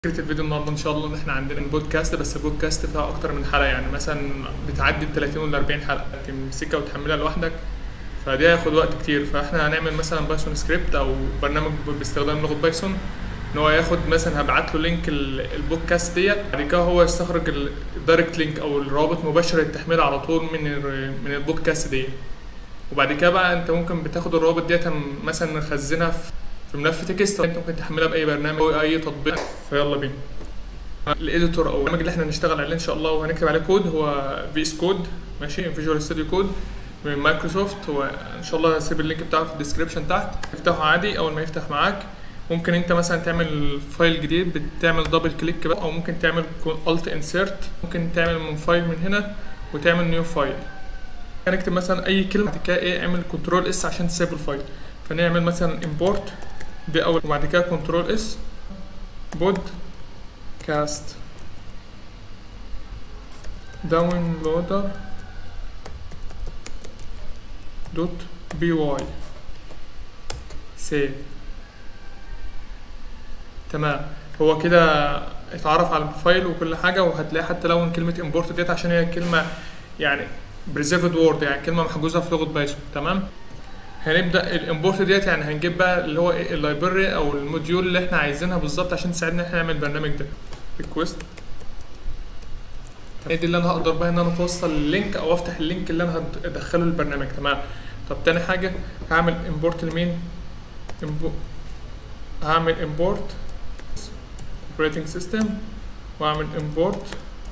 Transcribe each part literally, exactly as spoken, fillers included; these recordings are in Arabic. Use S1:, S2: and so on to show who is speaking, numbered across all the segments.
S1: فكرة الفيديو النهارده ان شاء الله ان احنا عندنا بودكاست، بس البودكاست فيها اكتر من حلقه، يعني مثلا بتعدي ال ثلاثين ولا أربعين حلقه تمسكها وتحملها لوحدك، فدي هياخد وقت كتير. فاحنا هنعمل مثلا بايثون سكريبت او برنامج باستخدام لغه بايثون، ان هو ياخد مثلا هبعت له لينك البودكاست ديت، بعد كده هو يستخرج الدايركت لينك او الرابط مباشر للتحميل على طول من من البودكاست ديت. وبعد كده بقى انت ممكن بتاخد الرابط ديت مثلا نخزنها في في ملف تكست، انت ممكن تحملها باي برنامج او اي تطبيق. فيلا بينا. الاديتور او البرنامج اللي احنا هنشتغل عليه ان شاء الله وهنكتب عليه كود هو في اس كود، ماشي، فيجوال ستوديو كود من مايكروسوفت، وان شاء الله هسيب اللينك بتاعه في الديسكربشن تحت. افتحه عادي. اول ما يفتح معاك ممكن انت مثلا تعمل فايل جديد، بتعمل دبل كليك بقى، او ممكن تعمل الت انسيرت، ممكن تعمل من فايل من هنا وتعمل نيو فايل. هنكتب مثلا اي كلمه، بعد كده ايه اعمل كنترول اس عشان تسيب الفايل. فنعمل مثلا امبورت دي اول، وبعد كده كنترول اس بود كاست داونلودر دوت بي واي سيف. تمام، هو كده اتعرف على الفايل وكل حاجه، وهتلاقي حتى لو كلمه امبورت ديت عشان هي كلمه يعني بريزيرفد وورد، يعني كلمه محجوزه في لغه بايثون. تمام، هنبدا الامبورت ديت، يعني هنجيب بقى اللي هو ايه اللايبرري او الموديول اللي احنا عايزينها بالظبط عشان تساعدنا احنا نعمل البرنامج ده. ريكويست هي دي اللي انا هقدر بقى ان انا اوصل اللينك او افتح اللينك اللي انا هدخله للبرنامج. تمام. طب تاني حاجه هعمل امبورت لمين؟ هعمل امبورت اوبريتنج سيستم، واعمل امبورت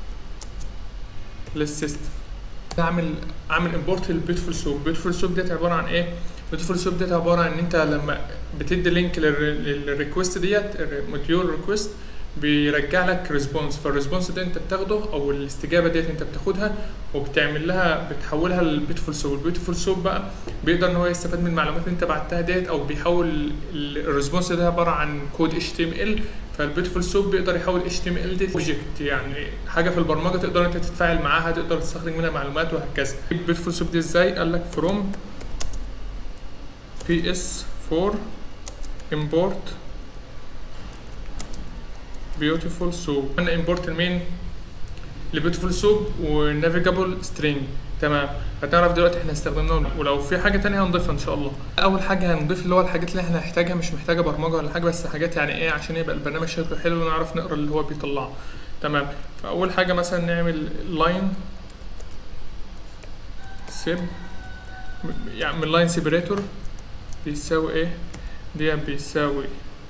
S1: للسيستم. اعمل اعمل امبورت للبيوتيفول سوب. بيوتيفول سوب ديت عباره عن ايه؟ بيوتيفول سوب ديت عباره عن ان انت لما بتدي لينك للريكوست ديت، موديول ريكوست، بيرجع لك ريسبونس. فالريسبونس ده انت بتاخده او الاستجابه ديت انت بتاخدها وبتعمل لها بتحولها للبيوتيفول سوب. البيوتيفول سوب بقى بيقدر ان هو يستفاد من المعلومات اللي انت بعتها ديت، او بيحول الريسبونس ده عباره عن كود اتش تي ام ال. فالبيوتيفول سوب بيقدر يحول اتش تي ام ال دي اوبجكت، يعني حاجه في البرمجه تقدر انت تتفاعل معاها، تقدر تستخرج منها معلومات وهكذا. البيوتيفول سوب دي ازاي؟ قال لك فروم بي اس فور امبورت بيوتيفول سوب. انا امبورت لمين؟ لبيوتيفول سوب ونافيجابل سترينج. تمام، هتعرف دلوقتي احنا استخدمناهم، ولو في حاجه تانية هنضيفها ان شاء الله. اول حاجه هنضيف اللي هو الحاجات اللي احنا هنحتاجها، مش محتاجه برمجه ولا حاجه، بس حاجات يعني ايه عشان يبقى البرنامج شكله حلو ونعرف نقرا اللي هو بيطلعه. تمام، فاول حاجه مثلا نعمل لاين سيب، يعني من لاين سيبريتور بيساوي ايه؟ دي بيساوي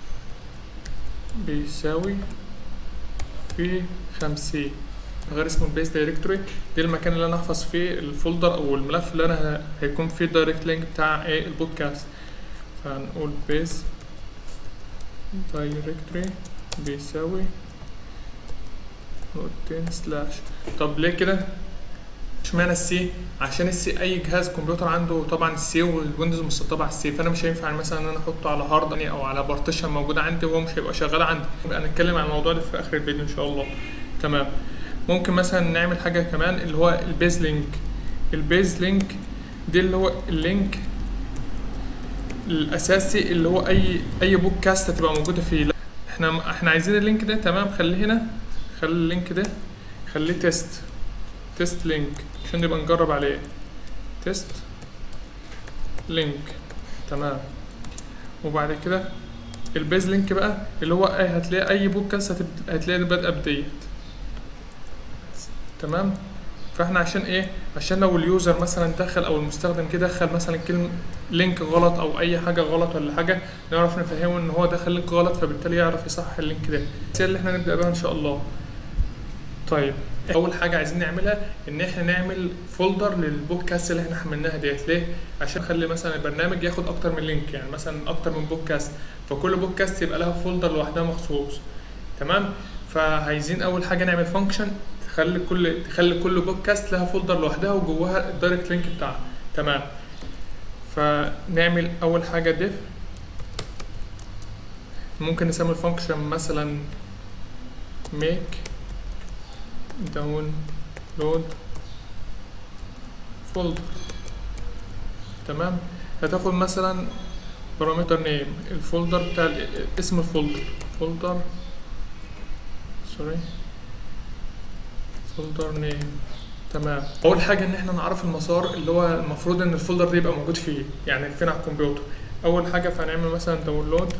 S1: بيساوي في خمسين، غير اسمه البيس دايركتوري. دي المكان اللي انا هحفظ فيه الفولدر او الملف اللي انا هيكون فيه الدايركت لينك بتاع ايه البودكاست. فهنقول بيس دايركتوري بيساوي نقطتين سلاش. طب ليه كده؟ اشمعنى السي؟ عشان السي اي جهاز كمبيوتر عنده طبعا السي والويندوز مستطبع السي، فانا مش هينفع مثلا ان انا احطه على هارد او على بارتيشن موجود عندي وهو مش هيبقى شغال عندي. هنتكلم عن الموضوع ده في اخر الفيديو ان شاء الله. تمام، ممكن مثلا نعمل حاجه كمان اللي هو البيز لينك. البيز لينك دي اللي هو اللينك الاساسي اللي هو اي اي بودكاست هتبقى موجوده فيه. احنا احنا عايزين اللينك ده. تمام، خليه هنا، خلي اللينك ده خليه تيست تيست لينك عشان نبقى نجرب عليه. تيست لينك. تمام، وبعد كده البيز لينك بقى اللي هو ايه، هتلاقي اي بودكاست هتلاقي بادئه بديت. تمام، فاحنا عشان ايه؟ عشان لو اليوزر مثلا دخل او المستخدم كده دخل مثلا كلمه لينك غلط او اي حاجه غلط ولا حاجه، نعرف نفهمه ان هو دخل لينك غلط، فبالتالي يعرف يصحح اللينك ده. دي اللي احنا نبدا بها ان شاء الله. طيب، اول حاجه عايزين نعملها ان احنا نعمل فولدر للبودكاست اللي احنا حملناها ديت. ليه؟ عشان نخلي مثلا البرنامج ياخد اكتر من لينك، يعني مثلا اكتر من بودكاست، فكل بودكاست يبقى لها فولدر لوحدها مخصوص. تمام، فعايزين اول حاجه نعمل فانكشن تخلي كل تخلي كل بودكاست لها فولدر لوحدها وجواها الدايركت لينك بتاعها. تمام، فنعمل اول حاجه ديف، ممكن نسمي الفانكشن مثلا ميك داونلود فولدر. تمام، هتاخد مثلا بارامتر نيم الفولدر بتاع اسم الفولدر، فولدر سوري فولدر نيم. تمام. اول حاجه ان احنا نعرف المسار اللي هو المفروض ان الفولدر ده يبقى موجود فيه، يعني فين على الكمبيوتر. اول حاجه فهنعمل مثلا داونلود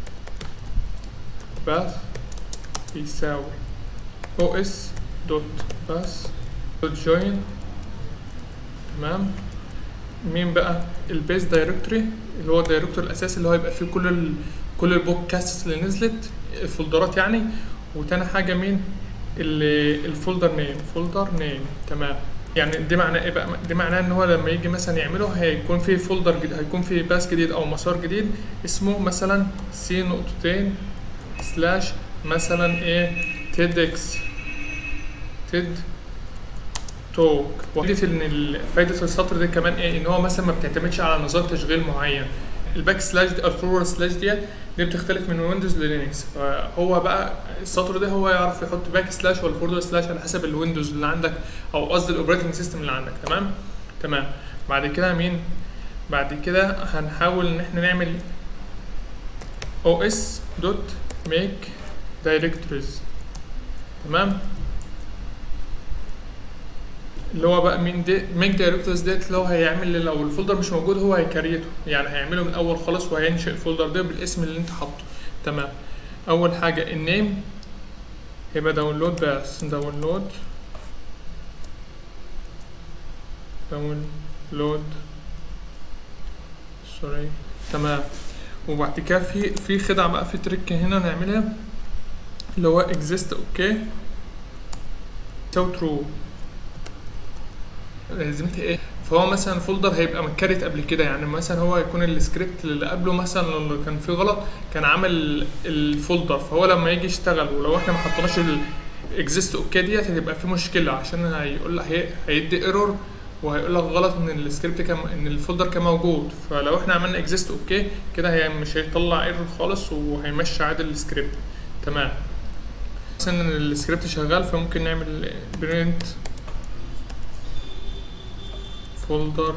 S1: باث يساوي او اس دوت باث دوت جوين. تمام. مين بقى البيس دايركتوري اللي هو الدايركتوري الاساسي اللي هو يبقى فيه كل ال كل البودكاست اللي نزلت الفولدرات يعني. وتاني حاجه مين اللي الفولدر نيم فولدر نيم. تمام. يعني دي معناه ايه بقى؟ دي معناه ان هو لما يجي مثلا يعمله هيكون في فولدر جديد، هيكون في باس جديد او مسار جديد اسمه مثلا سي نقطتين سلاش مثلا ايه تيد اكس تيد توك. وفائدة ان فايدة السطر ده كمان ايه؟ ان هو مثلا ما بتعتمدش على نظام تشغيل معين. الباك سلاش دي او الفورورد سلاش ديت دي بتختلف من ويندوز للينكس، فهو بقى السطر ده هو يعرف يحط باك سلاش ولا فورورد سلاش على حسب الويندوز اللي عندك او قصدي الاوبريتنج سيستم اللي عندك. تمام. تمام. بعد كده مين؟ بعد كده هنحاول ان احنا نعمل او اس دوت ميك دايركتوريز. تمام. اللي هو بقى مين دي ميك دايركتوريز ديت اللي هو هيعمل لو الفولدر مش موجود هو هيكريته، يعني هيعمله من الاول خالص وهينشئ الفولدر ده بالاسم اللي انت حاطه. تمام. اول حاجه النيم هيبقى داونلود بس داونلود داونلود سوري. تمام. وبعد كده في في خدعه بقى في تريك هنا نعملها اللي هو exist اوكي تو ترو. لازمتها ايه؟ فهو مثلا فولدر هيبقى متكريت قبل كده، يعني مثلا هو يكون السكريبت اللي قبله مثلا لو كان فيه غلط كان عامل الفولدر، فهو لما يجي يشتغل ولو احنا ما حطيناش الاكزيست اوكي ديت هتبقى في مشكله، عشان هيقول هي هيدي ايرور وهيقول لك غلط ان السكريبت كان ان الفولدر كان موجود. فلو احنا عملنا اكزيست اوكي كده هي مش هيطلع ايرور خالص وهيمشي عادي السكريبت. تمام. مثلا السكريبت شغال فممكن نعمل برنت folder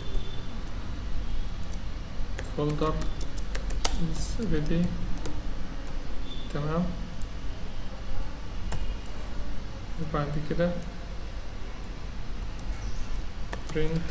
S1: folder is ready. تمام. وبعد كده print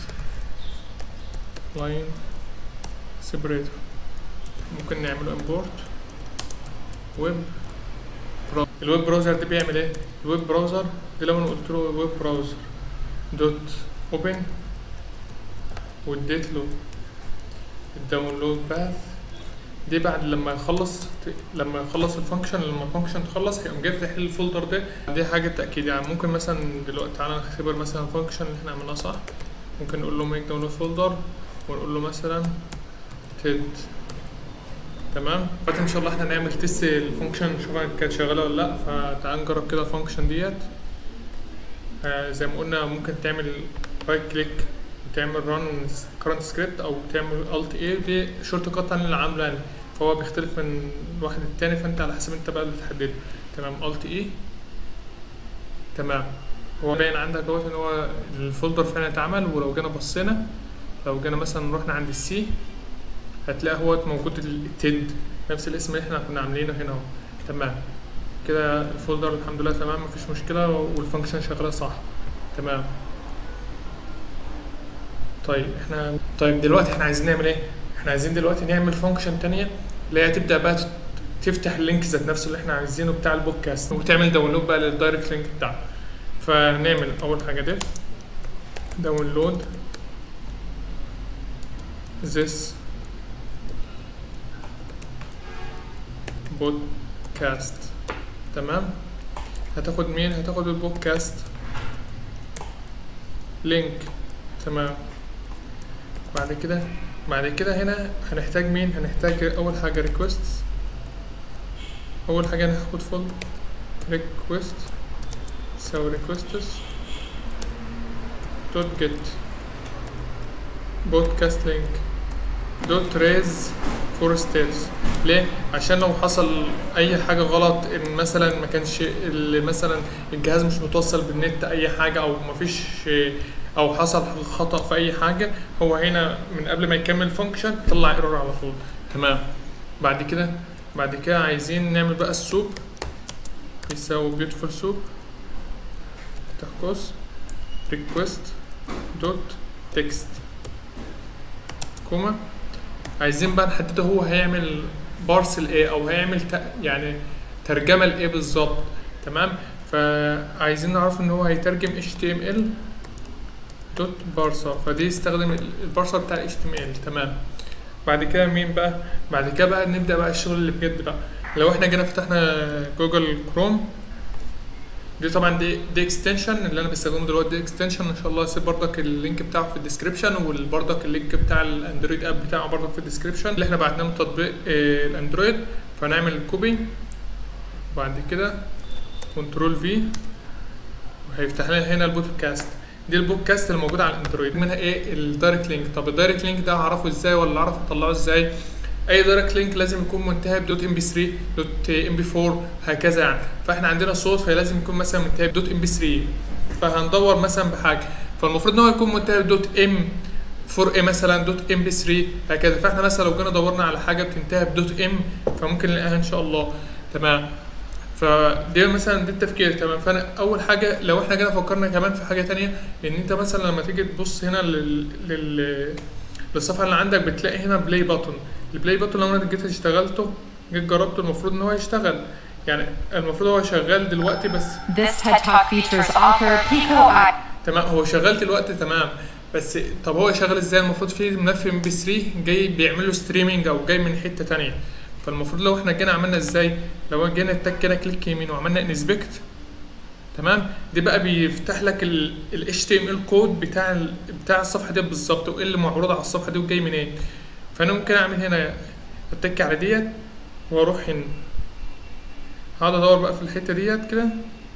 S1: line separator. ممكن نعمله import web browser. الويب براوزر ده بيعمل ايه؟ الويب براوزر ده لما قلت له ويب براوزر دوت open واديت له الداونلود باث دي بعد لما يخلص لما يخلص الفانكشن لما الفانكشن تخلص هيقوم جاي فاتح لي الفولدر ده. دي حاجه تاكيد، يعني ممكن مثلا دلوقتي تعالى نختبر مثلا الفانكشن اللي احنا عملناها صح. ممكن نقول له ميك داونلود فولدر ونقول له مثلا تيد. تمام. دلوقتي ان شاء الله احنا نعمل تيست الفانكشن نشوفها كانت شغاله ولا لا. فتعال نجرب كده الفانكشن ديت. آه زي ما قلنا ممكن تعمل رايت كليك تعمل ران كرنت سكريبت او تعمل الت اي. دي شورت كات انا اللي عامله يعني، فهو بيختلف من واحد للتاني فانت على حسب انت بقى اللي تحدده. تمام. الت اي. تمام. هو باين عندك اهوت ان هو الفولدر فعلا اتعمل. ولو جينا بصينا لو جينا مثلا رحنا عند السي هتلاقي اهوت موجود التيد نفس الاسم اللي احنا كنا عاملينه هنا اهو. تمام. كده الفولدر الحمد لله تمام مفيش مشكله والفانكشن شغاله صح. تمام. طيب احنا طيب دلوقتي احنا عايزين نعمل ايه؟ احنا عايزين دلوقتي نعمل فانكشن تانية اللي هي تبدا بقى تفتح اللينك ذات نفسه اللي احنا عايزينه بتاع البودكاست وتعمل داونلود بقى للدايركت لينك بتاعه. فنعمل اول حاجه دي داونلود this بودكاست. تمام. هتاخد مين؟ هتاخد البودكاست لينك. تمام. بعد كده بعد كده هنا هنحتاج مين؟ هنحتاج اول حاجه ريكوست. اول حاجه هناخد فولد ريكوست سو ريكوستس دوت جيت بودكاست لينك دوت ريز فور ستيتس. ليه؟ عشان لو حصل اي حاجه غلط ان مثلا ما كانش مثلا الجهاز مش متوصل بالنت اي حاجه او مفيش او حصل خطأ في اي حاجه هو هنا من قبل ما يكمل فانكشن يطلع ايرور على طول. تمام. بعد كده بعد كده عايزين نعمل بقى السوب يساوي beautiful soup افتح قوس request دوت text كوما. عايزين بقى نحدده هو هيعمل بارسل ايه او هيعمل يعني ترجمه لايه بالظبط. تمام، فعايزين نعرف ان هو هيترجم إتش تي إم إل دوت بارسر، فدي يستخدم البارسر بتاع إتش تي إم إل. تمام، بعد كده مين بقى؟ بعد كده بقى نبدا بقى الشغل اللي بجد بقى. لو احنا جينا فتحنا جوجل كروم، دي طبعا دي دي اكستنشن اللي انا بستخدمه دلوقتي، دي اكستنشن ان شاء الله هسيب بردك اللينك بتاعه في الديسكربشن، وبردك اللينك بتاع الاندرويد اب بتاعه بردك في الديسكربشن اللي احنا بعتناه من تطبيق اه الاندرويد. فنعمل كوبي وبعد كده كنترول في وهيفتح لنا هنا البودكاست. دي البودكاست الموجود على الاندرويد، منها ايه؟ الدايركت لينك. طب الدايركت لينك ده هعرفه ازاي ولا اعرف اطلعه ازاي؟ اي دايركت لينك لازم يكون منتهي بدوت ام بي ثري دوت ام بي فور هكذا يعني. فاحنا عندنا صوت فلازم يكون مثلا منتهي بدوت ام بي ثري، فهندور مثلا بحاجه، فالمفروض ان هو يكون منتهي بدوت ام فور اي مثلا دوت ام بي ثري هكذا. فاحنا مثلا لو جينا دورنا على حاجه بتنتهي بدوت ام فممكن نلاقيها ان شاء الله. تمام، فدي مثلا دي التفكير. تمام، فانا اول حاجه لو احنا جينا فكرنا كمان في حاجه تانية، ان انت مثلا لما تيجي تبص هنا لل, لل... للصفحه اللي عندك بتلاقي هنا بلاي باتون. البلاي باتون لو انا جيت اشتغلته جيت جربته المفروض ان هو يشتغل، يعني المفروض هو شغال دلوقتي بس.
S2: This TED Talk features author Pico.
S1: تمام، هو شغال دلوقتي تمام، بس طب هو شغال ازاي؟ المفروض في ملف ام بي ثري جاي بيعمل له ستريمنج او جاي من حته تانية. فالمفروض لو احنا جينا عملنا ازاي؟ لو جينا اتك كده كليك يمين وعملنا انسبكت، تمام، دي بقى بيفتح لك ال إتش تي إم إل كود بتاع ال بتاع الصفحه دي بالظبط، وايه اللي معروض على الصفحه دي وجاي منين. فانا ممكن اعمل هنا اتك على ديت واروح هنا هقعد ادور بقى في الحته ديت كده.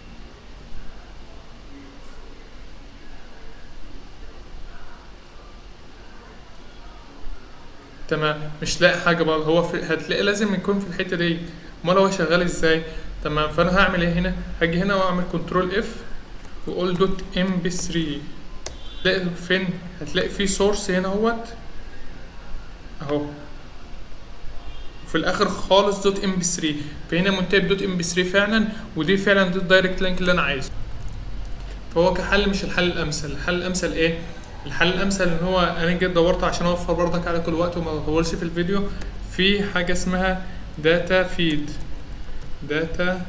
S1: تمام، مش لاقي حاجه بقى. هو في هتلاقي لازم يكون في الحته دي، امال هو شغال ازاي؟ تمام، فانا هعمل ايه هنا؟ هاجي هنا واعمل كنترول اف واقول دوت ام بي ثري. تلاقي فين؟ هتلاقي في سورس هنا اهوت اهو، وفي الاخر خالص دوت ام بي ثري. فهنا منتهي بدوت ام بي ثري فعلا، ودي فعلا دي الدايركت لينك اللي انا عايزه. فهو كحل مش الحل الامثل. الحل الامثل ايه؟ الحل الامثل ان هو انا جيت دورت عشان اوفر برضك على كل وقت وما اطولش في الفيديو، في حاجه اسمها داتا فيد. داتا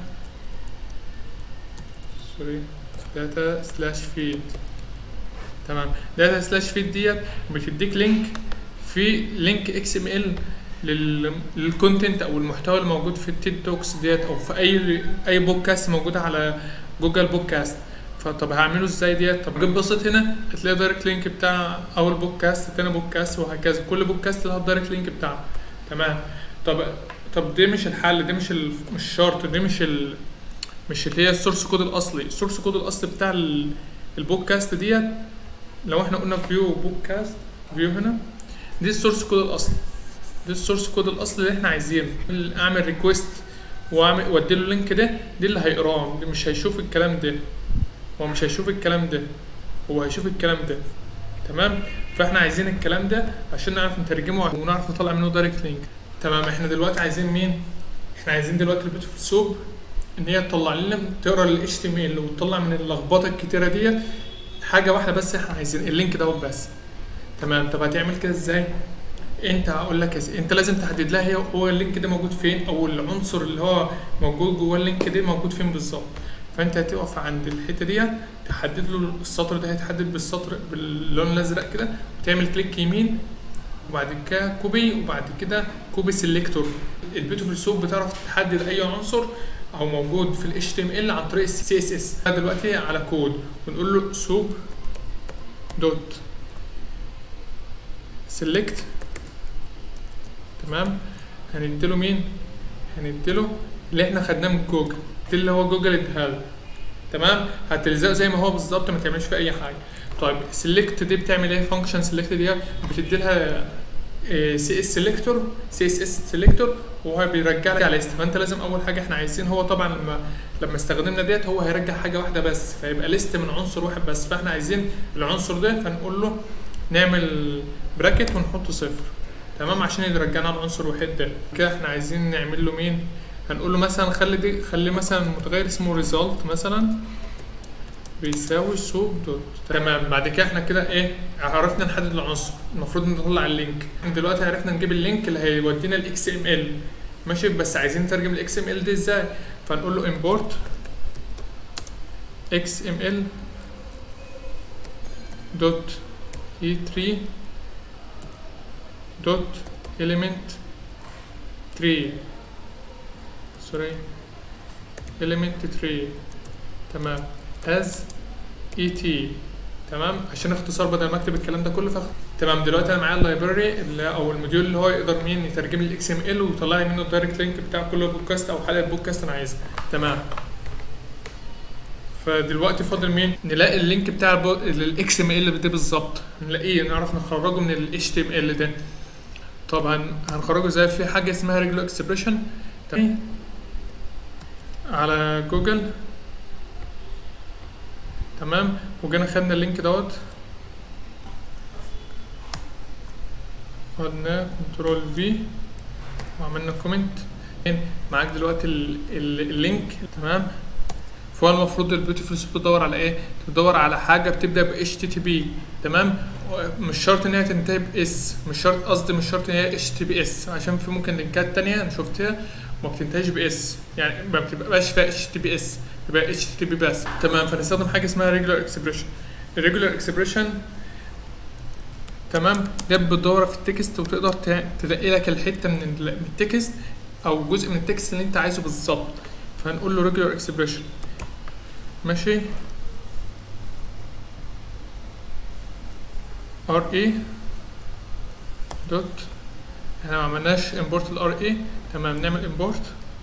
S1: سوري داتا سلاش فيد. تمام، داتا سلاش فيد ديت بتديك لينك في لينك اكس ام ال للكونتنت او المحتوى الموجود في التيد توكس ديت او في اي اي بودكاست موجوده على جوجل بودكاست. فطب هعمله ازاي ديت؟ طب جيت بصيت هنا هتلاقي دايركت لينك بتاع اول بودكاست تاني بودكاست وهكذا، كل بودكاست له الدايركت لينك بتاعه. تمام، طب طب دي مش الحل، دي مش ال... مش شرط، دي مش ال... مش اللي هي السورس كود الاصلي. السورس كود الاصلي بتاع ال... البودكاست ديت لو احنا قلنا فيو بودكاست فيو هنا، دي السورس كود الاصلي. دي السورس كود الاصلي اللي احنا عايزينه. اعمل ريكويست واعمل وادي له اللينك ده، دي اللي هيقراه، مش هيشوف الكلام ده، هو مش هيشوف الكلام ده، هو هيشوف الكلام ده. تمام، فاحنا عايزين الكلام ده عشان نعرف نترجمه ونعرف نطلع منه دايركت لينك. تمام، احنا دلوقتي عايزين مين؟ احنا عايزين دلوقتي البيوتيفول سوب ان هي تطلع لنا تقرا ال إتش تي إم إل وتطلع من اللخبطه الكتيره ديت حاجه واحده بس احنا عايزين اللينك ده بس. تمام، طب هتعمل كده ازاي؟ انت هقول لك ازاي. انت لازم تحدد لها هي هو اللينك ده موجود فين، او العنصر اللي هو موجود جوه اللينك ده موجود فين بالظبط. فانت هتقف عند الحته ديت تحدد له السطر ده، هيتحدد بالسطر باللون الازرق كده، وتعمل كليك يمين وبعد كده كوبي وبعد كده كوبي سيلكتور. البيوتيفول سوب بتعرف تحدد اي عنصر او موجود في ال إتش تي إم إل عن طريق السي إس إس. دلوقتي على كود ونقول له سوب دوت سيلكت. تمام، هنديله مين؟ هنديله اللي احنا خدناه من جوجل، اللي هو جوجل اداها. تمام، هتلزقه زي ما هو بالظبط، ما تعملش فيه اي حاجه. طيب سيلكت دي بتعمل ايه؟ فانكشن سيلكت دي بتدي لها سي اس سيلكتور سي اس اس سيلكتور، وهو بيرجع لك على ليست. فانت لازم اول حاجه احنا عايزين، هو طبعا لما لما استخدمنا ديت هو هيرجع حاجه واحده بس، فيبقى ليست من عنصر واحد بس. فاحنا عايزين العنصر ده، فنقول له نعمل براكت ونحط صفر. تمام، عشان يرجعنا على العنصر واحد ده. كده احنا عايزين نعمل له مين؟ هنقول له مثلا خلي دي خلي مثلا متغير اسمه ريزلت مثلا بيساوي سوب دوت. تمام. بعد كده احنا كده ايه عرفنا نحدد العنصر، المفروض نطلع اللينك. دلوقتي عرفنا نجيب اللينك اللي هيودينا الاكس ام ال ماشي، بس عايزين نترجم الاكس ام ال دي ازاي؟ فنقول له import اكس ام ال دوت اي ثري دوت element تري سوري element تري تمام as et تمام، عشان اختصار بدل ما اكتب الكلام ده كله فخ. تمام. دلوقتي انا معايا اللايبراري او الموديول اللي هو يقدر مين يترجم لي الاكس ام ال ويطلع لي منه الدايركت لينك بتاع كل بودكاست او حلقه بودكاست انا عايزها. تمام. فدلوقتي فاضل مين؟ نلاقي اللينك بتاع الاكس ام ال ده بالظبط، نلاقيه نعرف نخرجه من الاتش تي ام ال ده. طبعا هنخرجه ازاي؟ في حاجه اسمها ريجولار اكسبريشن على جوجل. تمام. وجينا خدنا اللينك دوت خدنا كنترول في وعملنا كومنت. معاك دلوقتي ال ال اللينك. تمام. فهو المفروض البيوتيفول سوب بتدور على ايه؟ بتدور على حاجه بتبدا ب اتش تي تي بي. تمام. مش شرط ان هي تنتهي باس، مش شرط قصدي مش شرط ان هي اتش تي بي اس، عشان في ممكن لينكات تانية انا شفتها ما بتنتهيش باس، يعني ما بتبقاش فيها اتش تي بي اس، تبقى اتش تي بي بس. تمام. فنستخدم حاجه اسمها ريجولار اكسبريشن. الريجولار اكسبريشن تمام ده بتدور في التكست وتقدر تلاقي لك الحته من التكست او جزء من التكست اللي انت عايزه بالظبط. فهنقول له ريجولار اكسبريشن ماشي ار اي دوت، احنا ما عملناش امبورت الار اي. تمام. نعمل امبورت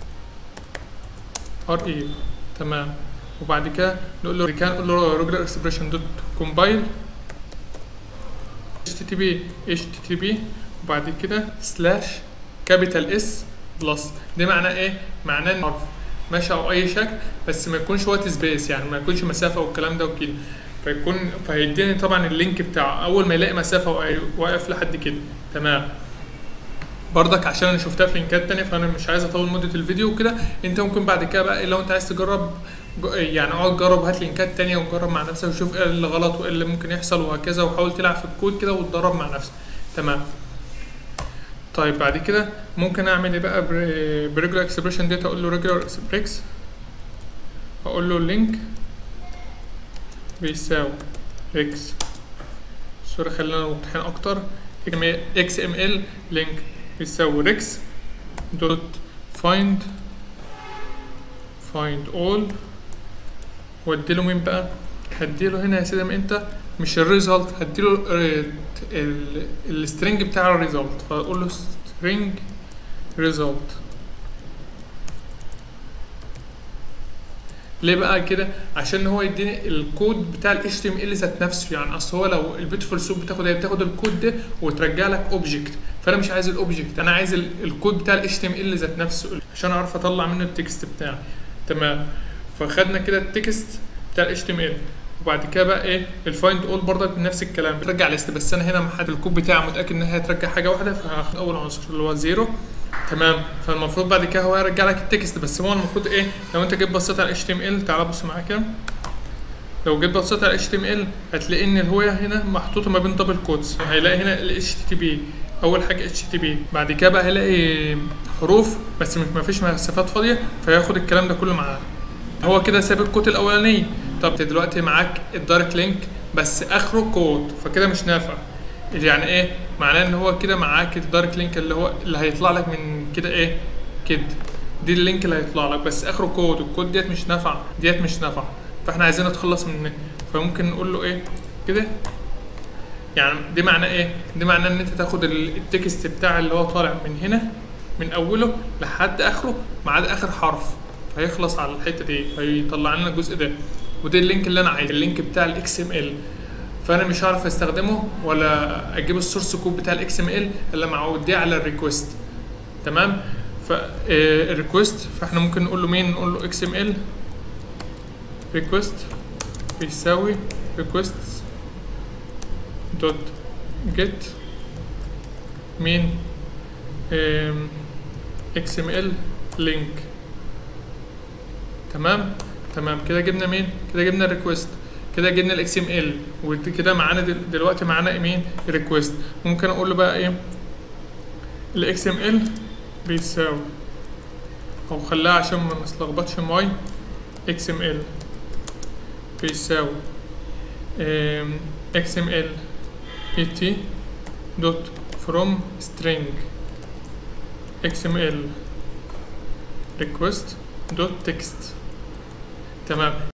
S1: ار اي. تمام. وبعد كده نقول له كان نقول له ريجولار اكسبريشن دوت كومبايل اتش تي تي بي اتش تي تي بي وبعد كده سلاش كابيتال اس بلس. دي معناه ايه؟ معناه ان حرف ماشي او اي شكل بس ما يكونش وقت سبيس، يعني ما يكونش مسافه والكلام ده وكده، فيكون فهيديني طبعا اللينك بتاعه اول ما يلاقي مسافه واقف لحد كده. تمام. برضك عشان انا شفتها في لينكات تانية فانا مش عايز اطول مده الفيديو وكده. انت ممكن بعد كده بقى لو انت عايز تجرب يعني اقعد جرب هات لينكات تانية وجرب مع نفسك وشوف ايه اللي غلط وايه اللي ممكن يحصل وهكذا، وحاول تلعب في الكود كده وتدرب مع نفسك. تمام. طيب بعد كده ممكن اعمل ايه بقى بريجولار اكسبريشن ديت؟ اقول له ريجولار اكسبريكس، اقول له لينك بيساوي اكس سوري خلينا واضحين اكتر اكس ام ال لينك بيساوي ريكس دوت فايند فايند اول. واديله مين بقى؟ هديله هنا يا سيدي انت مش الريزلت، هديله السترنج بتاع الريزلت. فاقول له string result. ليه بقى كده؟ عشان هو يديني الكود بتاع ال اتش تي ام ال ذات نفسه. يعني اصل هو لو البيوتيفول سوب بتاخد هي بتاخد الكود ده وترجع لك اوبجكت، فانا مش عايز الاوبجكت، انا عايز الكود بتاع ال اتش تي ام ال ذات نفسه عشان اعرف اطلع منه التكست بتاعي. تمام. فخدنا كده التكست بتاع ال اتش تي ام ال وبعد كده بقى ايه الفايند اول برضك بنفس الكلام بترجع ليست، بس انا هنا محدد الكود بتاعي متاكد ان هي هترجع حاجه واحده فهاخد اول عنصر اللي هو زيرو. تمام. فالمفروض بعد كده هو يرجع لك التكست، بس هو المفروض ايه لو انت جيت بصيت على اتش تي ام ال تعالى بص معايا كده، لو جيت بصيت على اتش تي ام ال هتلاقي ان الهويه هنا محطوطه ما بين دبل كوتس. هيلاقي هنا ال اتش تي بي اول حاجه اتش تي بي، بعد كده بقى هيلاقي حروف بس ما فيش مسافات فاضيه فياخد الكلام ده كله معاه. هو كده ساب الكود الاولانيه. طب دلوقتي معاك الدايركت لينك بس اخره كود فكده مش نافع. يعني ايه معناه؟ ان هو كده معاك الدايركت لينك اللي هو اللي هيطلع لك من كده ايه كده، دي اللينك اللي هيطلع لك بس اخره كود، الكود ديت مش نافع ديت مش نافع فاحنا عايزين نتخلص منه. فممكن نقول له ايه كده، يعني دي معناه ايه؟ دي معناه ان انت تاخد التكست بتاع اللي هو طالع من هنا من اوله لحد اخره ما عدا اخر حرف فيخلص على الحته دي فيطلع لنا الجزء ده، ودي اللينك اللي انا عايزه اللينك بتاع الاكس ام ال. فانا مش هعرف استخدمه ولا اجيب السورس كود بتاع الاكس ام ال الا مع اوديه على الريكوست. تمام. فالريكوست فاحنا ممكن نقول له مين؟ نقول له اكس ام ال ريكوست بيساوي ريكوست دوت جيت مين اكس ام ال لينك تمام تمام كده جبنا مين؟ كده جبنا الريكوست، كده جبنا الاكس ام ال، وكده معانا دل... دلوقتي معانا مين؟ الريكوست. ممكن اقول له بقى ايه؟ الاكس ام ال بيساوي، او خليها عشان ما نتلخبطش، ماي اكس ام ال بيساوي اكس ام ال et دوت فروم string xml request دوت text. تمام.